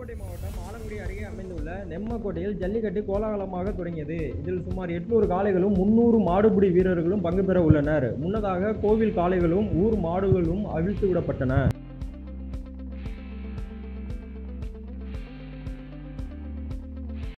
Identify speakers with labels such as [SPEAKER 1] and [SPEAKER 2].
[SPEAKER 1] புதுக்கோட்டை மாவட்டம் ஆலங்குடி அருகே அமைந்துள்ள நெம்மக்கோட்டையில் ஜல்லிக்கட்டு கோலாகலமாக தொடங்கியது. இதில் சுமார் 800 காளைகளும் 300 மாடுபிடி வீரர்களும் பங்கு பெற உள்ளனர். முன்னதாக கோவில் காளைகளும் ஊர் மாடுகளும் அவிழ்த்து விடப்பட்டன.